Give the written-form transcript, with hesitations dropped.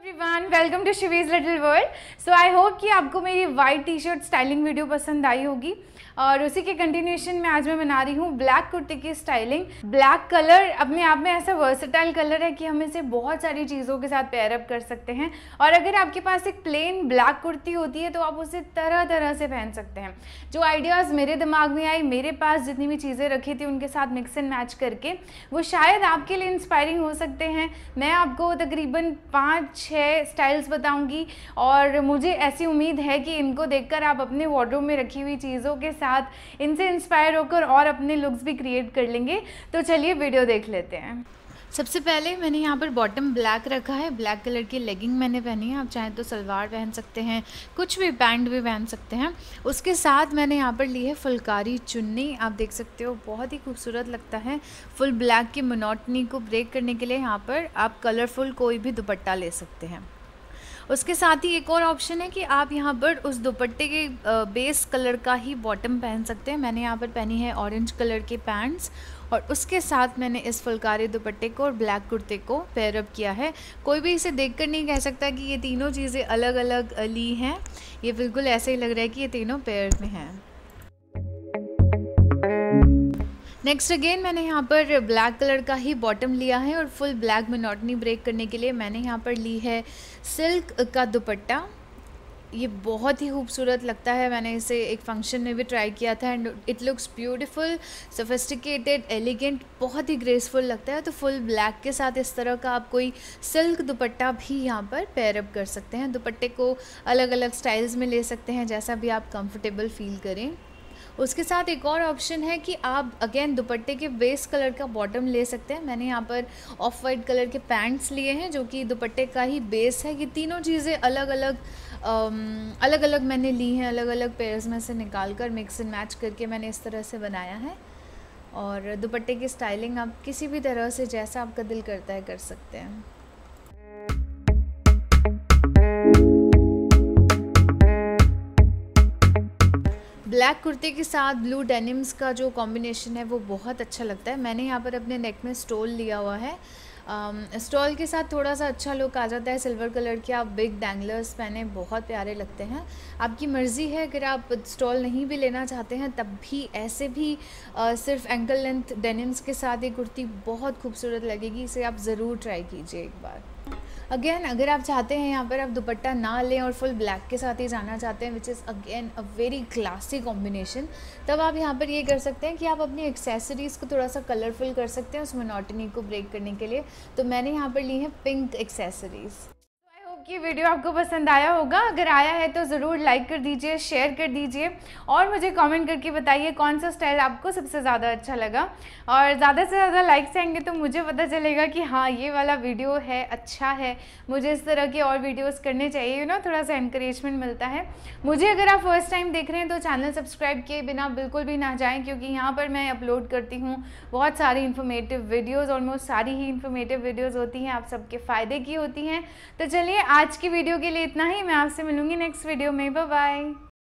Everyone, welcome to Shivi's little world. So I hope कि आपको मेरी white T shirt styling video पसंद आई होगी और उसी के कंटिन्यूशन में आज मैं बना रही हूँ ब्लैक कुर्ती की स्टाइलिंग। ब्लैक कलर अपने आप में ऐसा वर्सेटाइल कलर है कि हम इसे बहुत सारी चीज़ों के साथ पेयर अप कर सकते हैं और अगर आपके पास एक प्लेन ब्लैक कुर्ती होती है तो आप उसे तरह तरह से पहन सकते हैं। जो आइडियाज़ मेरे दिमाग में आई, मेरे पास जितनी भी चीज़ें रखी थी उनके साथ मिक्स एंड मैच करके वो शायद आपके लिए इंस्पायरिंग हो सकते हैं। मैं आपको तकरीबन 5-6 स्टाइल्स बताऊंगी और मुझे ऐसी उम्मीद है कि इनको देखकर आप अपने वार्डरोब में रखी हुई चीज़ों के साथ इनसे इंस्पायर होकर और अपने लुक्स भी क्रिएट कर लेंगे। तो चलिए वीडियो देख लेते हैं। सबसे पहले मैंने यहाँ पर बॉटम ब्लैक रखा है, ब्लैक कलर की लेगिंग मैंने पहनी है। आप चाहें तो सलवार पहन सकते हैं, कुछ भी पैंट भी पहन सकते हैं। उसके साथ मैंने यहाँ पर ली है फुलकारी चुन्नी, आप देख सकते हो बहुत ही खूबसूरत लगता है। फुल ब्लैक की मोनोटनी को ब्रेक करने के लिए यहाँ पर आप कलरफुल कोई भी दुपट्टा ले सकते हैं। उसके साथ ही एक और ऑप्शन है कि आप यहाँ पर उस दुपट्टे के बेस कलर का ही बॉटम पहन सकते हैं। मैंने यहाँ पर पहनी है ऑरेंज कलर के पैंट्स और उसके साथ मैंने इस फुलकारी दुपट्टे को और ब्लैक कुर्ते को पेयर अप किया है। कोई भी इसे देखकर नहीं कह सकता कि ये तीनों चीज़ें अलग अलग ली हैं, ये बिल्कुल ऐसे ही लग रहा है कि ये तीनों पेयर में हैं। नेक्स्ट अगेन मैंने यहाँ पर ब्लैक कलर का ही बॉटम लिया है और फुल ब्लैक मोनोटनी ब्रेक करने के लिए मैंने यहाँ पर ली है सिल्क का दुपट्टा। ये बहुत ही खूबसूरत लगता है, मैंने इसे एक फंक्शन में भी ट्राई किया था and it looks beautiful, sophisticated, elegant, बहुत ही ग्रेसफुल लगता है। तो फुल ब्लैक के साथ इस तरह का आप कोई सिल्क दुपट्टा भी यहाँ पर पेयर अप कर सकते हैं। दुपट्टे को अलग अलग स्टाइल्स में ले सकते हैं, जैसा भी आप कंफर्टेबल फील करें। उसके साथ एक और ऑप्शन है कि आप अगेन दुपट्टे के बेस कलर का बॉटम ले सकते हैं। मैंने यहाँ पर ऑफ वाइट कलर के पैंट्स लिए हैं जो कि दुपट्टे का ही बेस है। ये तीनों चीज़ें अलग अलग मैंने ली हैं, अलग अलग पेयर्स में से निकाल कर मिक्स एंड मैच करके मैंने इस तरह से बनाया है। और दुपट्टे की स्टाइलिंग आप किसी भी तरह से जैसा आपका दिल करता है कर सकते हैं। ब्लैक कुर्ते के साथ ब्लू डेनिम्स का जो कॉम्बिनेशन है वो बहुत अच्छा लगता है। मैंने यहाँ पर अपने नेक में स्टोल लिया हुआ है। स्टॉल के साथ थोड़ा सा अच्छा लुक आ जाता है। सिल्वर कलर के आप बिग डैंगलर्स पहने बहुत प्यारे लगते हैं। आपकी मर्ज़ी है, अगर आप स्टॉल नहीं भी लेना चाहते हैं तब भी ऐसे भी सिर्फ एंकल लेंथ डेनिम्स के साथ ये कुर्ती बहुत खूबसूरत लगेगी। इसे आप ज़रूर ट्राई कीजिए एक बार। अगेन अगर आप चाहते हैं यहाँ पर आप दुपट्टा ना लें और फुल ब्लैक के साथ ही जाना चाहते हैं, which is again a very classy combination, तब आप यहाँ पर ये कर सकते हैं कि आप अपनी एक्सेसरीज़ को थोड़ा सा कलरफुल कर सकते हैं उस मोनोटनी को ब्रेक करने के लिए। तो मैंने यहाँ पर ली है पिंक एक्सेसरीज़। कि वीडियो आपको पसंद आया होगा, अगर आया है तो ज़रूर लाइक कर दीजिए, शेयर कर दीजिए और मुझे कमेंट करके बताइए कौन सा स्टाइल आपको सबसे ज़्यादा अच्छा लगा। और ज़्यादा से ज़्यादा लाइक्स आएंगे तो मुझे पता चलेगा कि हाँ ये वाला वीडियो है, अच्छा है, मुझे इस तरह के और वीडियोस करने चाहिए, थोड़ा सा एनकरेजमेंट मिलता है मुझे। अगर आप फर्स्ट टाइम देख रहे हैं तो चैनल सब्सक्राइब किए बिना बिल्कुल भी ना जाएँ, क्योंकि यहाँ पर मैं अपलोड करती हूँ बहुत सारी इन्फॉर्मेटिव वीडियोज़, ऑलमोस्ट सारी ही इन्फॉर्मेटिव वीडियोज़ होती हैं, आप सबके फ़ायदे की होती हैं। तो चलिए आज की वीडियो के लिए इतना ही, मैं आपसे मिलूंगी नेक्स्ट वीडियो में। Bye bye.